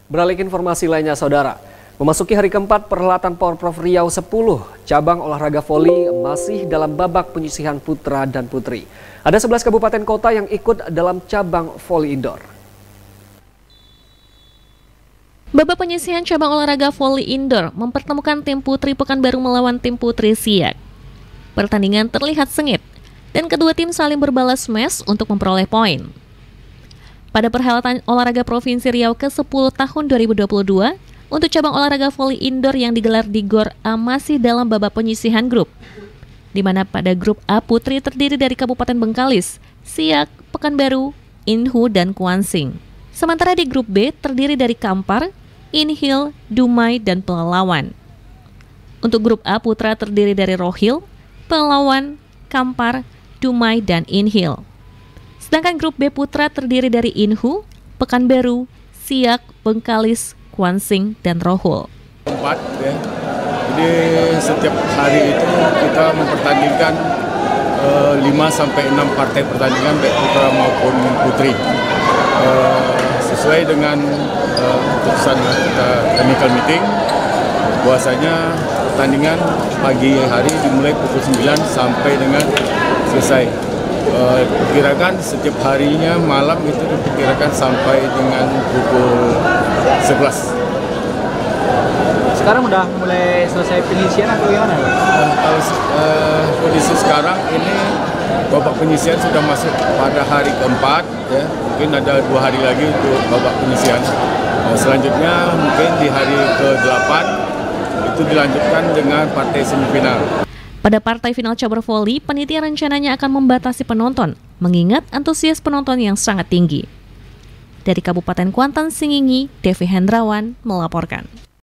Beralih ke informasi lainnya, Saudara. Memasuki hari keempat perhelatan Porprov Riau 10, cabang olahraga voli masih dalam babak penyisihan putra dan putri. Ada 11 kabupaten kota yang ikut dalam cabang voli indoor. Babak penyisihan cabang olahraga voli indoor mempertemukan tim putri Pekanbaru melawan tim putri Siak. Pertandingan terlihat sengit dan kedua tim saling berbalas smash untuk memperoleh poin. Pada perhelatan olahraga Provinsi Riau ke-10 tahun 2022, untuk cabang olahraga voli indoor yang digelar di Gor A masih dalam babak penyisihan grup, di mana pada grup A putri terdiri dari Kabupaten Bengkalis, Siak, Pekanbaru, Inhu, dan Kuansing. Sementara di grup B terdiri dari Kampar, Inhil, Dumai, dan Pelalawan. Untuk grup A putra terdiri dari Rohil, Pelalawan, Kampar, Dumai, dan Inhil. Sedangkan grup B putra terdiri dari Inhu, Pekanbaru, Siak, Bengkalis, Kuansing, dan Rohul. 4 ya. Jadi setiap hari itu kita mempertandingkan 5-6 partai pertandingan baik putra maupun putri. Sesuai dengan keputusan kita technical meeting, bahwasanya pertandingan pagi hari dimulai pukul 9 sampai dengan selesai. Perkirakan setiap harinya malam itu diperkirakan sampai dengan pukul 11. Sekarang udah mulai selesai penyisian atau gimana? Kondisi sekarang ini babak penyisian sudah masuk pada hari keempat, ya. Mungkin ada 2 hari lagi untuk babak penyisian. Selanjutnya mungkin di hari ke-8 itu dilanjutkan dengan partai semifinal. Pada partai final cabar voli, panitia rencananya akan membatasi penonton, mengingat antusias penonton yang sangat tinggi. Dari Kabupaten Kuantan Singingi, Devi Hendrawan melaporkan.